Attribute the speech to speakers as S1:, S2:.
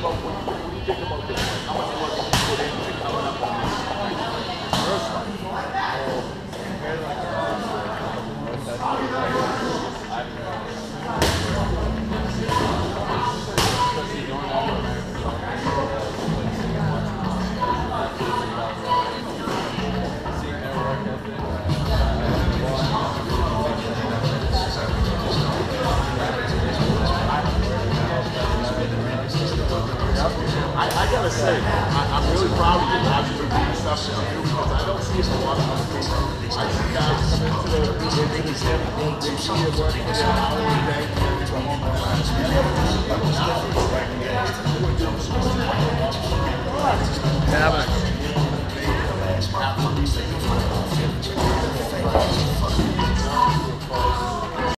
S1: I gotta say, I'm really proud of you watching the good stuff that you do because I don't see it a lot of other people. I see guys come into the gym, they see it working for an hour a day, and they go home and
S2: Yeah, man.